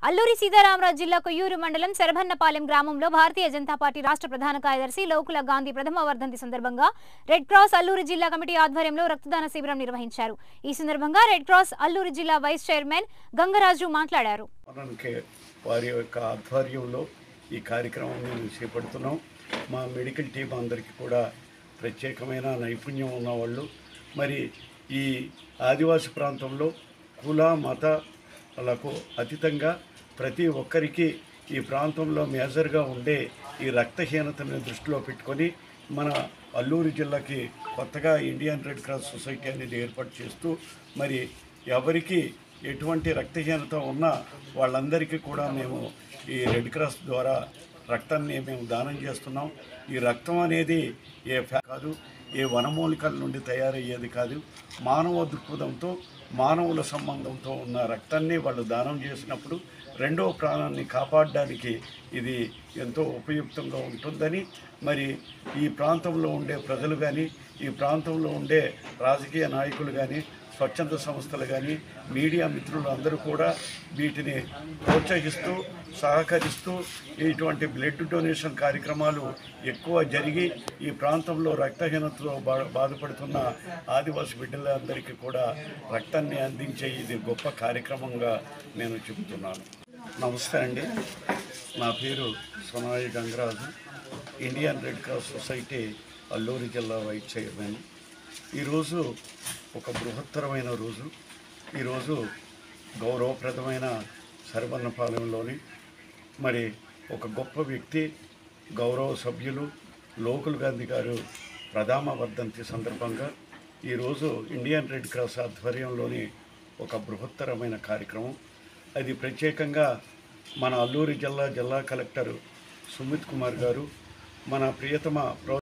అల్లూరి సీతారామరాజు జిల్లా కొయ్యూరు మండలం శరభన్నపాలెం గ్రామంలో భారతీయ జనతా పార్టీ రాష్ట్ర ప్రధాన కార్యదర్శి లోకుల గాంధీ ప్రథమ వర్ధంతి సందర్భంగా రెడ్ క్రాస్ అల్లూరి జిల్లా కమిటీ ఆధ్వర్యంలో రక్తదాన శిబిరం నిర్వహించారు। ఈ సందర్భంగా రెడ్ క్రాస్ అల్లూరి జిల్లా వైస్ చైర్మన్ గంగరాజు మాట్లాడారు। వారి యొక్క ఆధ్వర్యంలో ఈ కార్యక్రమాన్ని చేపడుతున్నాం। మా మెడికల్ టీం అందరికీ కూడా ప్రత్యేకమైన నైపుణ్యం ఉన్నవాళ్ళు। మరి ఈ ఆదివాసీ ప్రాంతంలో కుల మతాలకు అతీతంగా ప్రతి ఒక్కరికి ఈ ప్రాంతంలో మేజర్గా ఉండే ఈ రక్తహీనతను దృష్టిలో పెట్టుకొని మన అల్లూరి జిల్లాకి కొత్తగా ఇండియన్ రెడ్ క్రాస్ సొసైటీ అనేది ఏర్పాటు చేస్తూ మరి ఎవరికి ఎటువంటి రక్తహీనత ఉన్నా వాళ్ళందరికీ కూడా మేము ఈ రెడ్ క్రాస్ ద్వారా రక్తాన్ని మేము దానం చేస్తున్నాం। ఈ రక్తం అనేది ఏ కాదు, ఏ వనమూలికల నుండి తయారయ్యేది కాదు। మానవ దృక్పథంతో మానవుల సంబంధంతో ఉన్న రక్తాన్ని వాళ్ళు దానం చేసినప్పుడు రెండవ ప్రాణాన్ని కాపాడడానికి ఇది ఎంతో ఉపయుక్తంగా ఉంటుందని మరి ఈ ప్రాంతంలో ఉండే ప్రజలు కానీ, ఈ ప్రాంతంలో ఉండే రాజకీయ నాయకులు కానీ, స్వచ్ఛంద సంస్థలు కానీ, మీడియా మిత్రులు అందరూ కూడా వీటిని ప్రోత్సహిస్తూ సహకరిస్తూ ఇటువంటి బ్లడ్ డొనేషన్ కార్యక్రమాలు ఎక్కువ జరిగి ఈ ప్రాంతంలో రక్తహీనతతో బాధపడుతున్న ఆదివాసీ బిడ్డలందరికీ కూడా రక్తాన్ని అందించే ఇది గొప్ప కార్యక్రమంగా నేను చెబుతున్నాను। నమస్తే అండి, నా పేరు Sonai Gangaraju, Indian Red Cross Society Alluri జిల్లా వైస్ చైర్మన్। ఈరోజు ఒక బృహత్తరమైన రోజు। ఈరోజు గౌరవప్రదమైన శరభన్నపాలెంలోని మరి ఒక గొప్ప వ్యక్తి, గౌరవ సభ్యులు లోకుల్ గాంధీ గారు ప్రథమ వర్ధంతి సందర్భంగా ఈరోజు ఇండియన్ రెడ్ క్రాస్ ఆధ్వర్యంలోని ఒక బృహత్తరమైన కార్యక్రమం। అది ప్రత్యేకంగా మన అల్లూరి జిల్లా కలెక్టర్ సుమిత్ కుమార్ గారు, మన ప్రియతమ